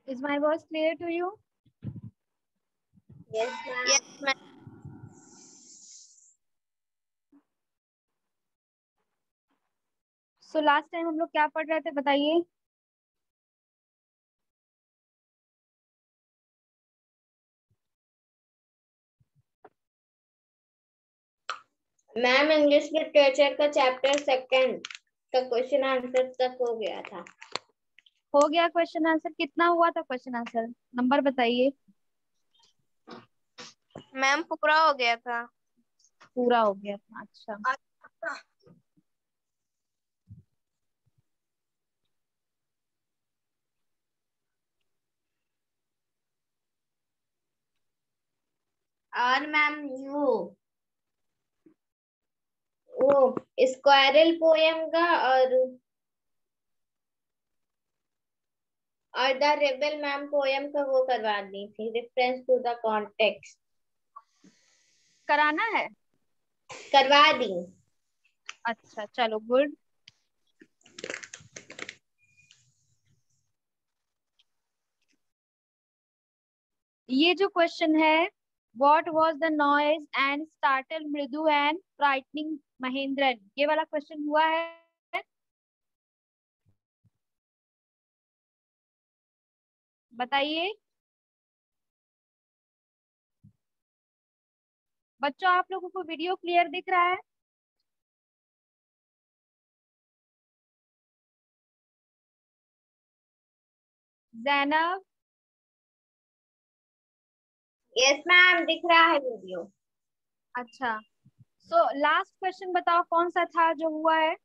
Is my voice clear to you? Yes, ma'am. Yes, ma'am. So last time हम लोग क्या पढ़ रहे थे बताइए? मैम इंग्लिश लिटरेचर का चैप्टर सेकंड का क्वेश्चन आंसर तक हो गया था। हो गया क्वेश्चन आंसर? कितना हुआ था क्वेश्चन आंसर? नंबर बताइए। मैम पूरा हो गया था। पूरा हो गया था, अच्छा। और मैम वो स्क्वायरल पोएम का और द रेबेल मैम पोएम का वो करवा दी थी, रेफरेंस टू द कॉन्टेक्स्ट कराना है? करवा दी। अच्छा चलो, गुड। ये जो क्वेश्चन है, what was the noise and startle Mridu and frightening Mahendran, ये वाला क्वेश्चन हुआ है? बताइए बच्चों, आप लोगों को वीडियो क्लियर दिख रहा है? जैनब? यस मैम, दिख रहा है वीडियो। अच्छा, सो लास्ट क्वेश्चन बताओ कौन सा था जो हुआ है?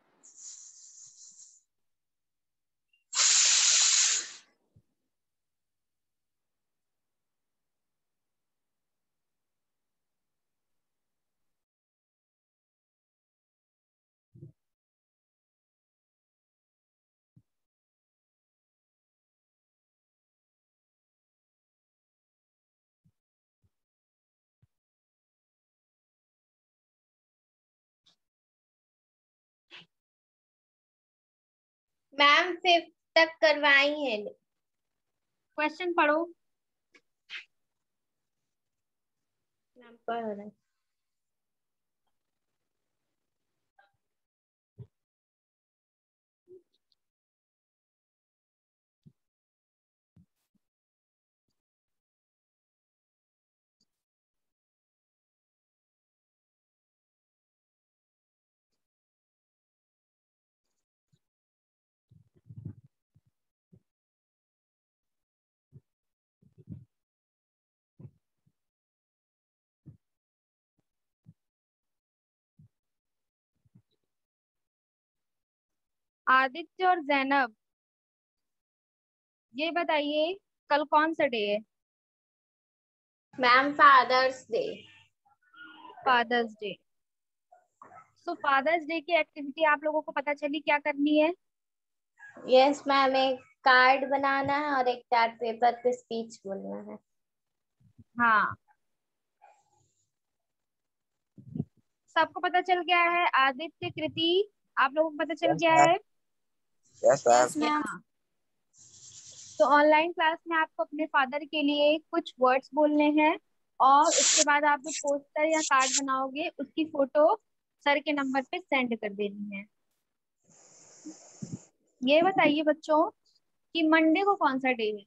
मैम फिफ्थ तक करवाई है। क्वेश्चन पढ़ो। मैम पढ़ रहे हैं। आदित्य और जैनब, ये बताइए कल कौन सा डे है? Ma'am Father's Day. Father's Day. So Father's Day की एक्टिविटी आप लोगों को पता चली क्या करनी है? यस मैम, एक कार्ड बनाना है और एक चार्ट पेपर पे स्पीच बोलना है। हाँ, सबको पता चल गया है? आदित्य, कृति, आप लोगों को पता चल गया है? Yes ma'am. हाँ, तो ऑनलाइन क्लास में आपको अपने फादर के लिए कुछ वर्ड्स बोलने हैं और उसके बाद आप जो पोस्टर या कार्ड बनाओगे उसकी फोटो सर के नंबर पे सेंड कर देनी है। ये बताइए बच्चों कि मंडे को कौन सा डे है?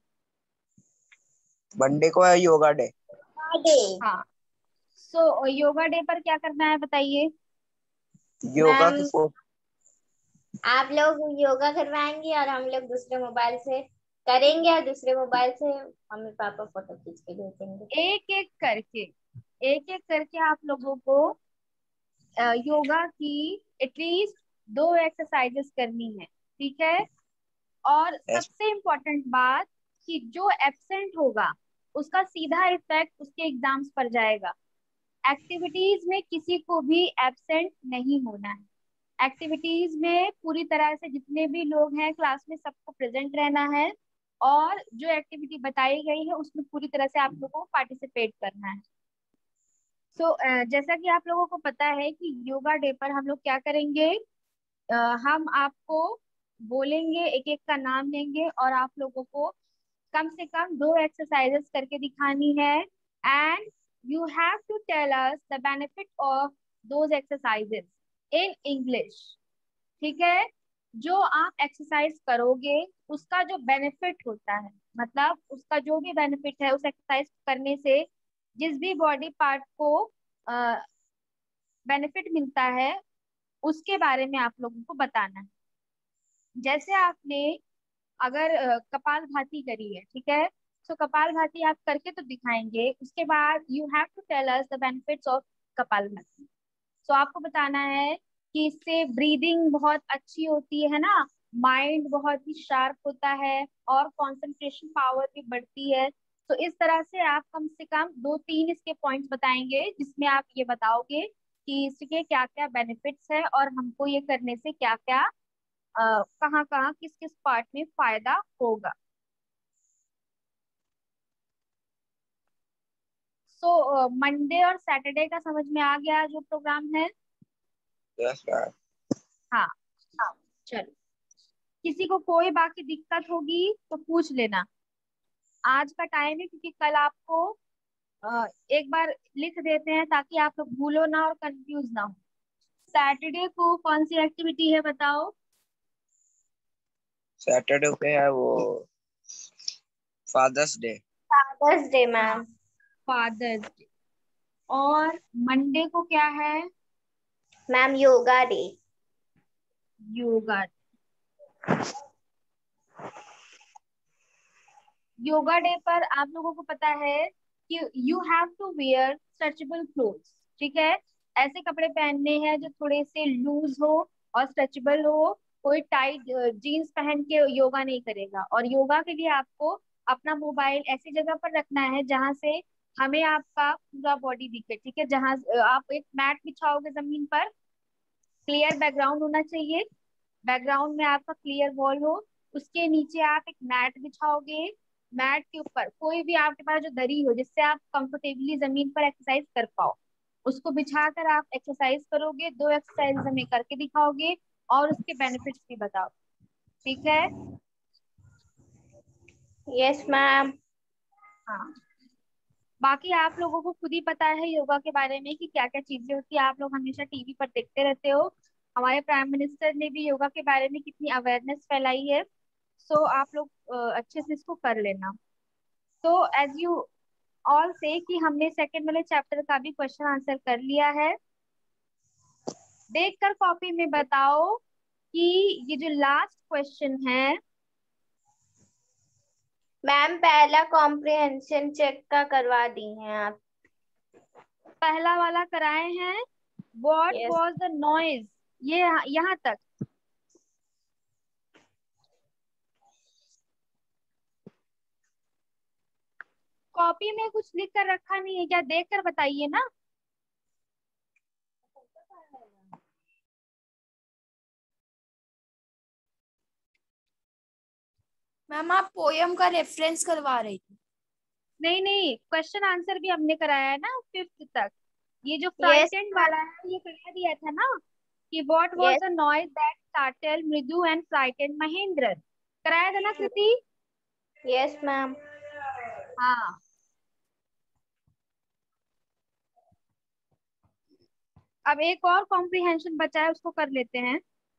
मंडे को है योगा डे। डे। हाँ, सो योगा डे पर क्या करना है बताइए? योगा मैम की फोटो। आप लोग योगा करवाएंगे और हम लोग दूसरे मोबाइल से करेंगे और दूसरे मोबाइल से मम्मी पापा फोटो खींच के भेजेंगे। एक एक करके आप लोगों को योगा की एटलीस्ट 2 एक्सरसाइजेस करनी है, ठीक है? और यस। सबसे इम्पोर्टेंट बात कि जो एब्सेंट होगा उसका सीधा इफेक्ट उसके एग्जाम्स पर जाएगा। एक्टिविटीज में किसी को भी एब्सेंट नहीं होना है। एक्टिविटीज में पूरी तरह से जितने भी लोग हैं क्लास में सबको प्रेजेंट रहना है और जो एक्टिविटी बताई गई है उसमें पूरी तरह से आप लोगों को पार्टिसिपेट करना है। सो जैसा कि आप लोगों को पता है कि योगा डे पर हम लोग क्या करेंगे, हम आपको बोलेंगे, एक एक का नाम लेंगे और आप लोगों को कम से कम 2 एक्सरसाइजेस करके दिखानी है and you have to tell us the benefit of those exercises in English. ठीक है, जो आप एक्सरसाइज करोगे उसका जो बेनिफिट होता है, मतलब उसका जो भी बेनिफिट है उस एक्सरसाइज करने से जिस भी बॉडी पार्ट को बेनिफिट मिलता है उसके बारे में आप लोगों को बताना है। जैसे आपने अगर कपाल भाती करी है, ठीक है, तो कपाल भाती आप करके तो दिखाएंगे, उसके बाद you have to tell us the benefits of kapalbhati. तो आपको बताना है कि इससे ब्रीदिंग बहुत अच्छी होती है ना, माइंड बहुत ही शार्प होता है और कंसंट्रेशन पावर भी बढ़ती है। तो इस तरह से आप कम से कम 2-3 इसके पॉइंट्स बताएंगे जिसमें आप ये बताओगे कि इसके क्या क्या बेनिफिट्स है और हमको ये करने से क्या क्या कहाँ कहाँ किस किस पार्ट में फायदा होगा। सो मंडे और सैटरडे का समझ में आ गया जो प्रोग्राम है। Yes ma'am. हाँ, चलो, किसी को कोई बाकी दिक्कत होगी तो पूछ लेना। आज का टाइम है क्योंकि कल आपको एक बार लिख देते हैं ताकि आप लोग भूलो ना और कंफ्यूज ना हो। सैटरडे को कौन सी एक्टिविटी है बताओ। सैटरडे पे है वो फादर्स डे। फादर्स डे हाँ, मैम। Father's Day. और मंडे को क्या है? Ma'am yoga day. Yoga. Yoga day पर आप लोगों को पता है कि you have to wear stretchable clothes. ठीक है, ऐसे कपड़े पहनने हैं जो थोड़े से लूज हो और स्ट्रेचेबल हो। कोई टाइट जीन्स पहन के योगा नहीं करेगा। और योगा के लिए आपको अपना मोबाइल ऐसी जगह पर रखना है जहां से हमें आपका पूरा बॉडी दिखे। ठीक है, जहां आप एक मैट बिछाओगे जमीन पर, क्लियर बैकग्राउंड होना चाहिए, बैकग्राउंड में आपका क्लियर वॉल हो, उसके नीचे आप एक मैट बिछाओगे। मैट के ऊपर कोई भी आपके पास जो दरी हो जिससे आप कंफर्टेबली जमीन पर एक्सरसाइज कर पाओ, उसको बिछाकर आप एक्सरसाइज करोगे। 2 एक्सरसाइज हमें करके दिखाओगे और उसके बेनिफिट्स भी बताओ। ठीक है। Yes ma'am. हाँ, बाकी आप लोगों को खुद ही पता है योगा के बारे में कि क्या क्या चीजें होती है। आप लोग हमेशा टीवी पर देखते रहते हो, हमारे प्राइम मिनिस्टर ने भी योगा के बारे में कितनी अवेयरनेस फैलाई है। सो आप लोग अच्छे से इसको कर लेना। तो एज यू ऑल से कि हमने सेकंड वाले चैप्टर का भी क्वेश्चन आंसर कर लिया है। देखकर कॉपी में बताओ कि ये जो लास्ट क्वेश्चन है, मैम पहला कॉम्प्रिहेंशन चेक का करवा दी हैं आप। पहला वाला कराए हैं, what yes. Was the noise, ये यहाँ तक। कॉपी में कुछ लिख कर रखा नहीं है क्या? देख कर बताइए ना। मैम आप पोयम का रेफरेंस करवा रही थी। नहीं नहीं, क्वेश्चन आंसर भी हमने कराया है ना 5th तक। ये जो यस फ्राइटेंड वाला है ये करा दिया था ना कि what was yes the noise that startle Mridu and frightened Mahendra. कराया था ना कृति? Yes ma'am. हाँ, अब एक और कॉम्प्रिहेंशन बचा है, उसको कर लेते हैं।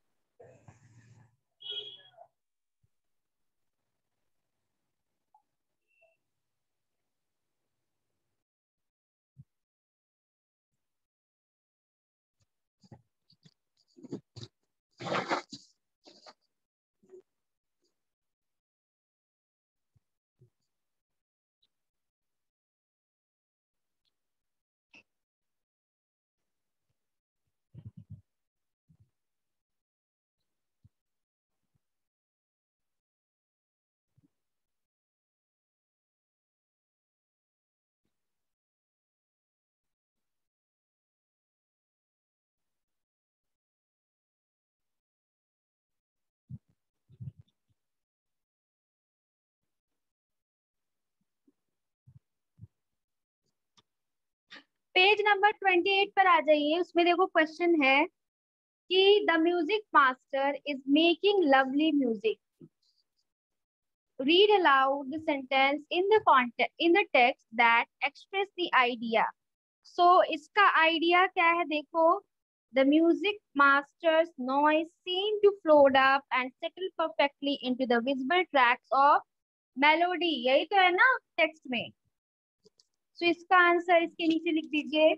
पेज नंबर 28 पर आ जाइए। उसमें देखो क्वेश्चन है कि the music master is making lovely music. read aloud the sentence in the context in the text that express the idea. So इसका idea क्या है देखो, the music master's noise seemed to float up and settle perfectly into the visible tracks of melody. यही तो है ना text में. So इसका आंसर इसके नीचे लिख दीजिए.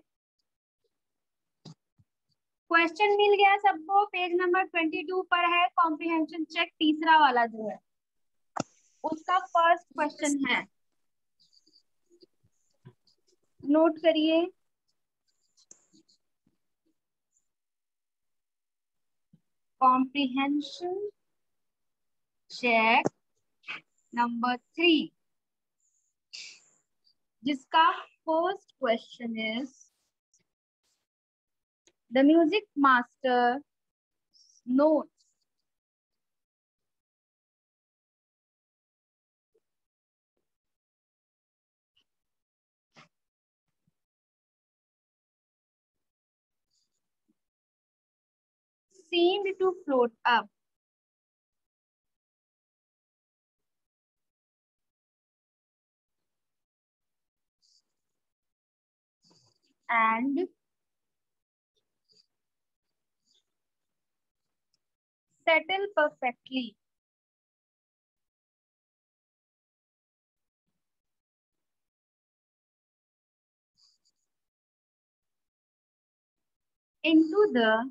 क्वेश्चन मिल गया सबको, पेज नंबर 22 पर है, कॉम्प्रिहेंशन चेक तीसरा वाला जो है उसका फर्स्ट क्वेश्चन है, नोट करिए. कॉम्प्रिहेंशन चेक नंबर 3, जिसका first question is the music master note seemed to float up and settle perfectly into the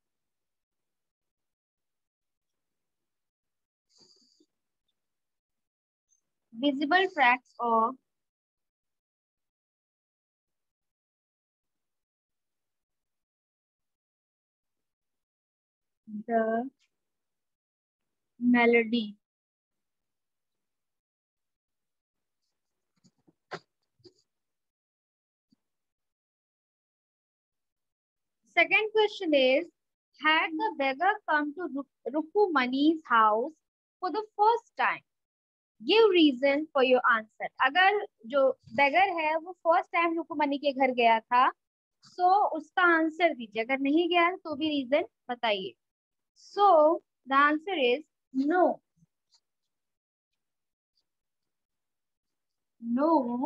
visible tracks of the melody. Second question is, had the beggar come to Rukumani's house for the first time? Give reason for your answer. अगर जो beggar है वो first time रुकुमनी के घर गया था, so उसका answer दीजिए. अगर नहीं गया तो भी रीजन बताइए. So the answer is no. No,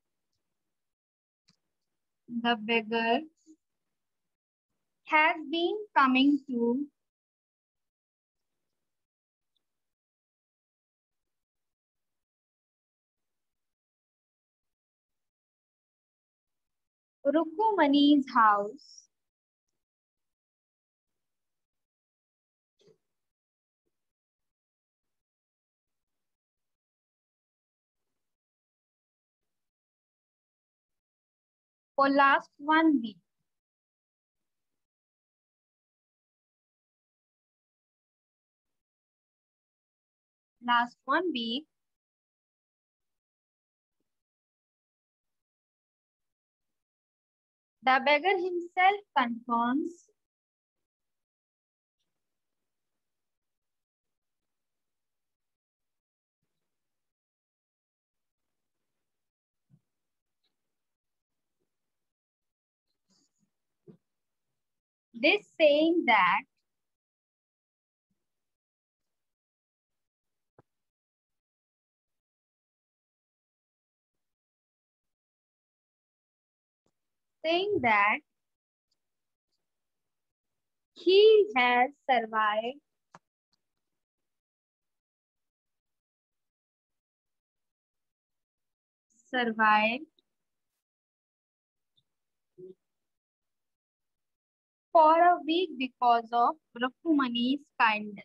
the beggar has been coming to Rukumani's house for last 1 week. Last 1 week, the beggar himself confirms this, saying that he has survived for a week because of Rukumani's kindness.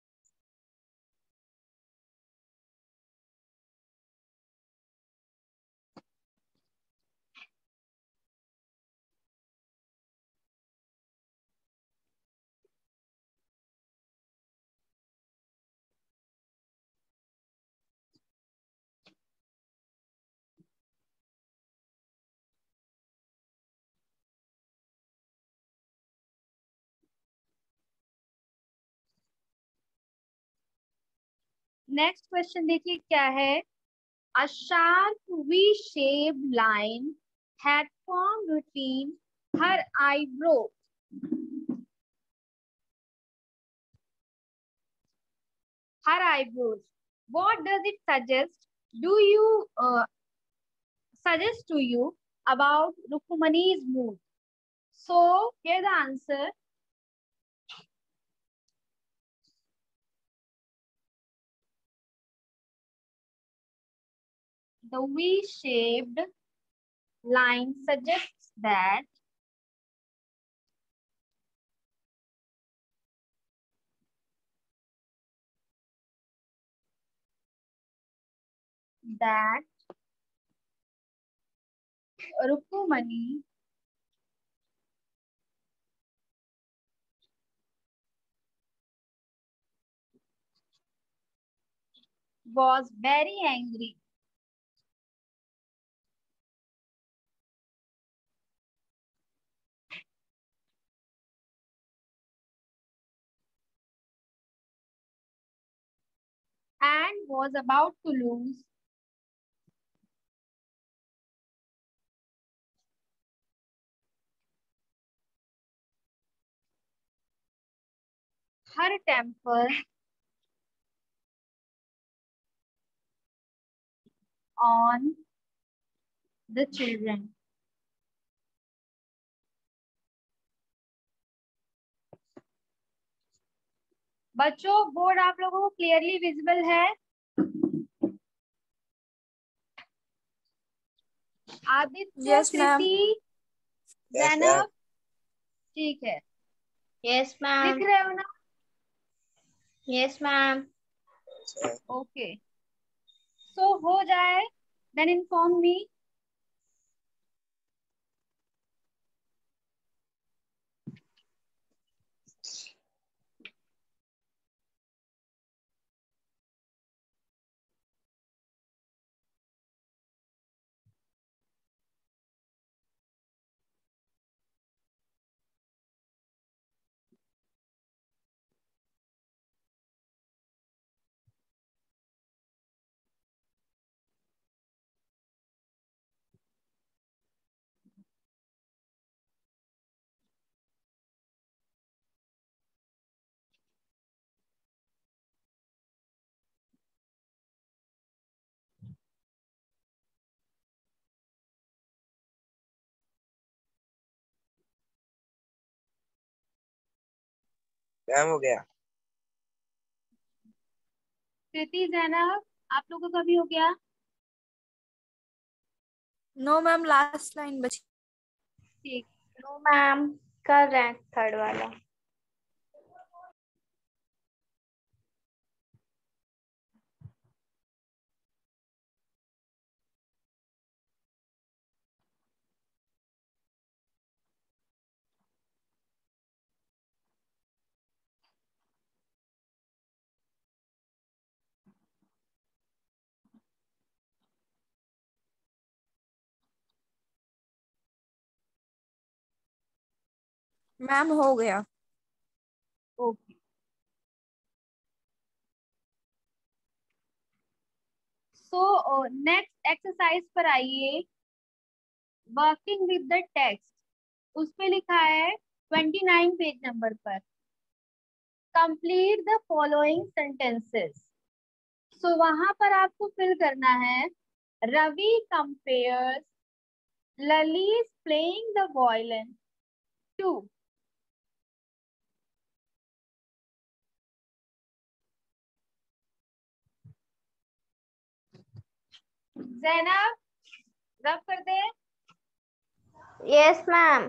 Next question देखिए क्या है. A sharp V-shaped line had formed between her eyebrows. What does it suggest? Do you suggest to you about Rukmani's mood? So here the answer. The V-shaped line suggests that Rukmani was very angry and was about to lose her temper on the children. बच्चों board आप लोगों को clearly visible है? Aditya, Yes, ma'am. कृति, Yes, Zainab, ठीक है, yes ma'am. लिख रहे हो ना? Yes ma'am. ma'am. ओके, सो हो जाए देन इन्फॉर्म मी। मैम हो गया। कृति, जैनब, आप लोगों का भी हो गया? No, ma'am. Last line बची। ठीक, नो मैम, कर रहे हैं थर्ड वाला। मैम हो गया। ओके। सो नेक्स्ट एक्सरसाइज पर आइए। वर्किंग विद द टेक्स्ट, उस पे लिखा है 29 पेज नंबर पर, complete the following sentences. So वहां पर आपको फिल करना है, Ravi compares Lali is playing the violin too. Zainab, rub कर दे। Yes ma'am.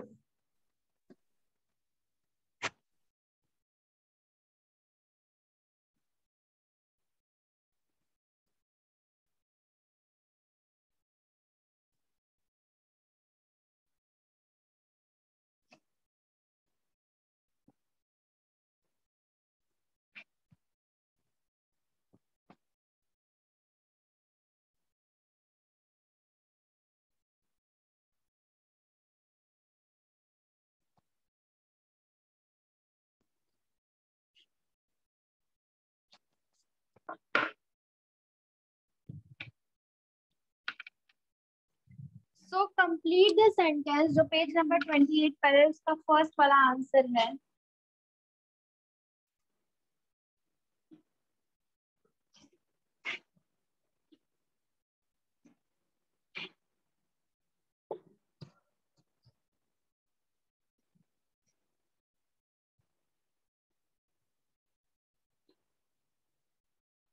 So complete the sentence, जो पेज नंबर 28 पर है, उसका फर्स्ट वाला आंसर है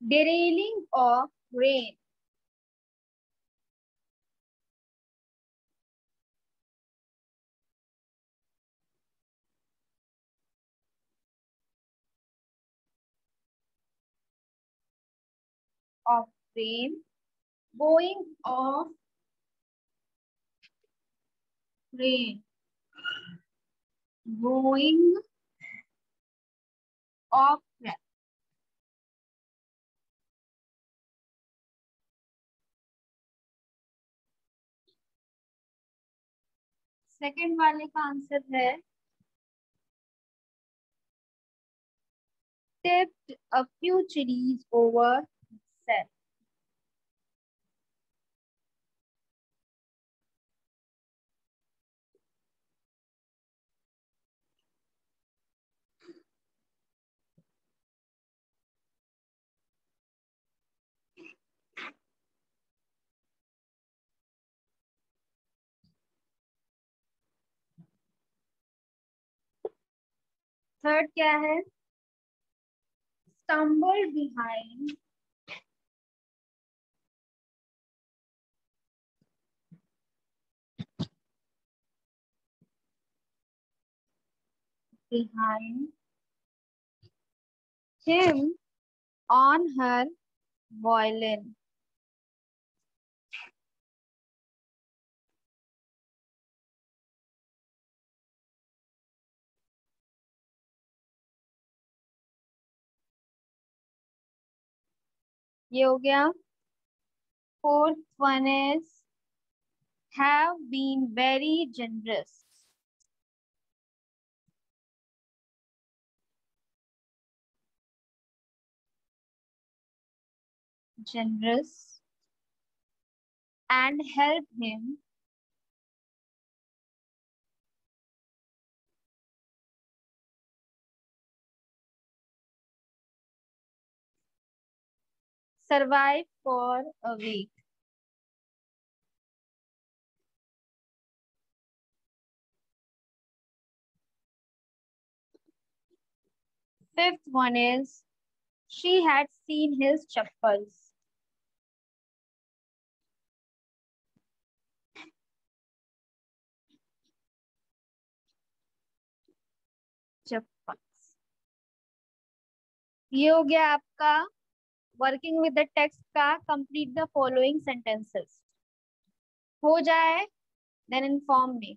derailing of rain. Of rain, going of rain, going of rain. Second वाले का आंसर है tipped a few chilies over himself. Third क्या है? Stumbled behind him on her violin. ये हो गया. Fourth one is have been very generous. Generous and help him survive for a week. Fifth one is she had seen his chappals. Chappals. ये हो गया आपका working with the text का. Complete the following sentences. हो जाए then inform me.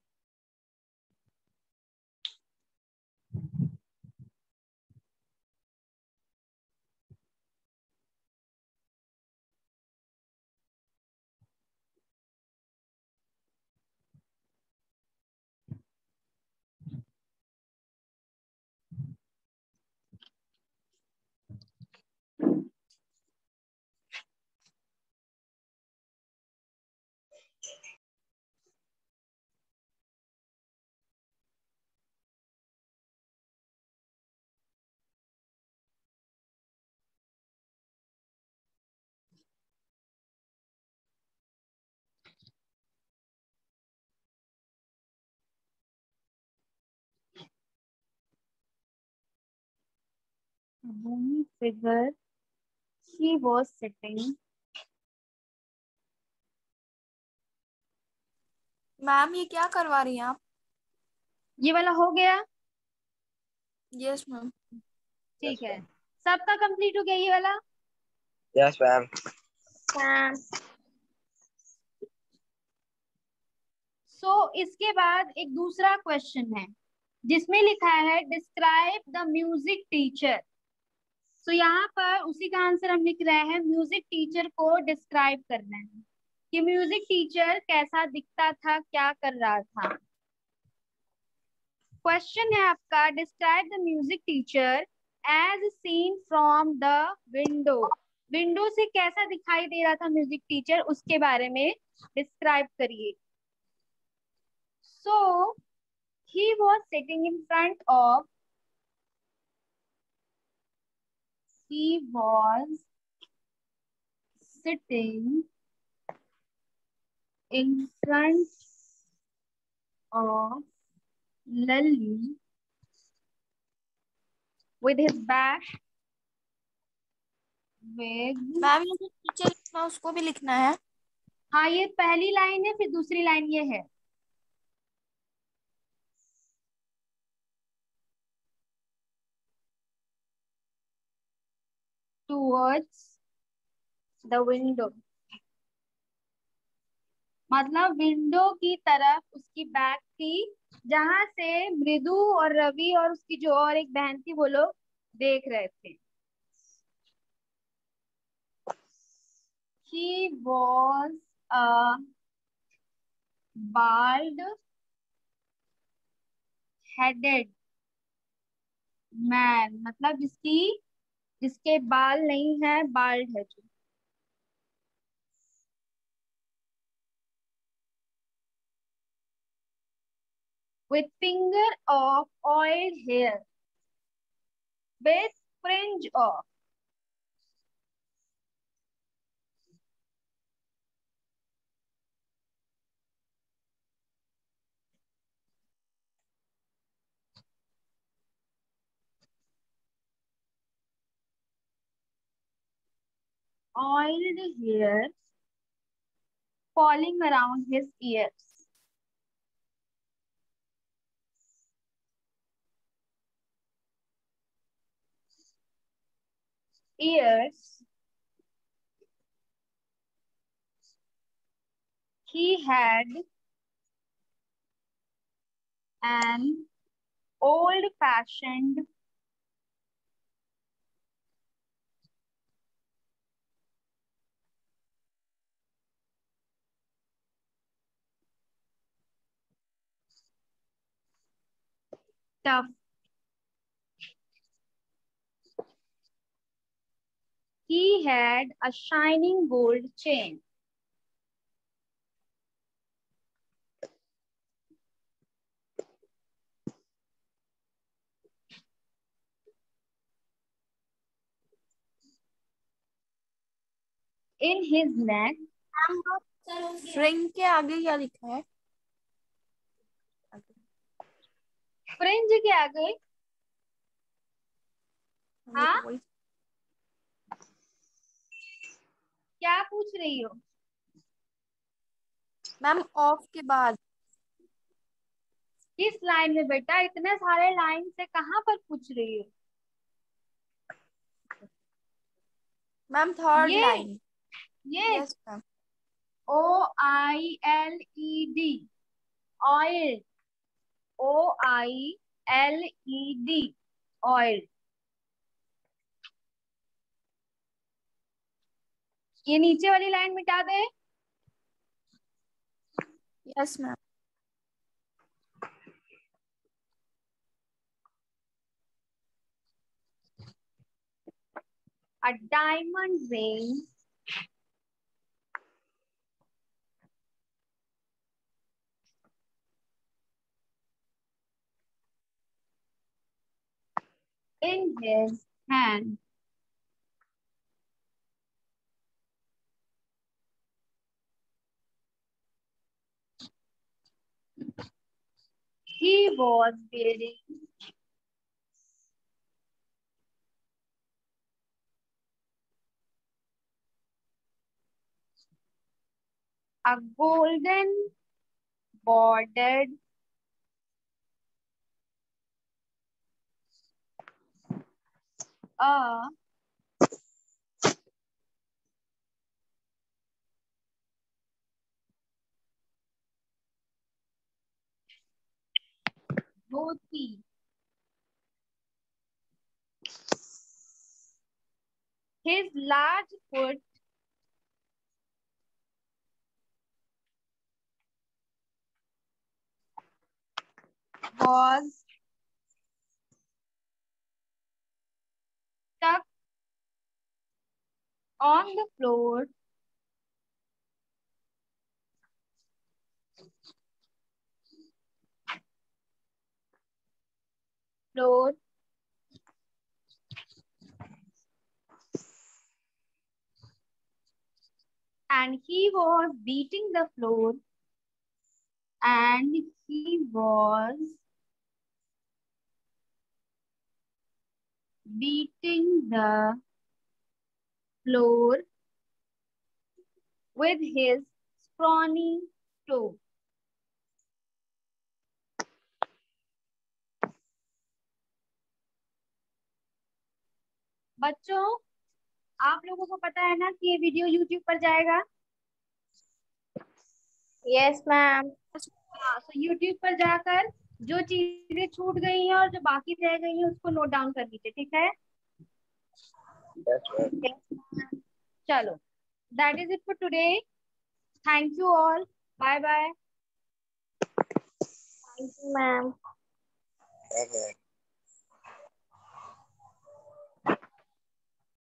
Bony figure. She was sitting. Ma'am ये क्या करवा रही हैं आप? ये वाला हो गया. Yes ma'am. ठीक है. सबका कंप्लीट हो गया ये वाला. Yes ma'am. इसके बाद एक दूसरा क्वेश्चन है जिसमें लिखा है डिस्क्राइब द म्यूजिक टीचर. यहाँ पर उसी का आंसर हम लिख रहे हैं. म्यूजिक टीचर को डिस्क्राइब करना है कि म्यूजिक टीचर कैसा दिखता था, क्या कर रहा था. क्वेश्चन है आपका describe the music teacher as seen from the window. Window से कैसा दिखाई दे रहा था म्यूजिक टीचर, उसके बारे में डिस्क्राइब करिए. So he was sitting in front of. He was sitting in front of Lally with his back with, ma'am ये जो नीचे लिखना है उसको भी लिखना है। हाँ ये पहली लाइन है, फिर दूसरी लाइन ये है। टूवर्ड्स द विंडो, मतलब विंडो की तरफ उसकी बैक थी, जहां से मृदु और रवि और उसकी जो और एक बहन थी वो लोग देख रहे थे। He was a bald headed man, मतलब जिसके बाल नहीं है, बाल्ड है जो। With finger of oiled hair, with fringe of, oiled hair falling around his ears. Ears. He had an old-fashioned tuft. He had a shining gold chain. In his neck. फ्रिंग के आगे क्या लिखा है? फ्रिंज के आगे, ये हाँ तो वही। क्या पूछ रही हो? मैम ऑफ के बाद। किस लाइन में बेटा? इतने सारे लाइन से कहाँ पर पूछ रही हो? मैम थर्ड ये लाइन। ये yes ma'am. OILED, oil, OILED, oil. ये नीचे वाली लाइन मिटा दे। Yes ma'am. A diamond ring in his hand. He was wearing a golden bordered a dhoti. His large foot was stuck on the floor, and he was beating the floor, and he was beating the floor with his scrawny toe. बच्चों, आप लोगों को पता है ना कि ये video YouTube पर जाएगा। Yes ma'am. हाँ, तो YouTube पर जाकर जो चीजें छूट गई हैं और जो बाकी रह गई हैं उसको नोट डाउन कर लीजिए, ठीक है? Yes, ma'am. चलो, that is it for today. Thank you all, bye bye. Thank you ma'am. Bye, bye.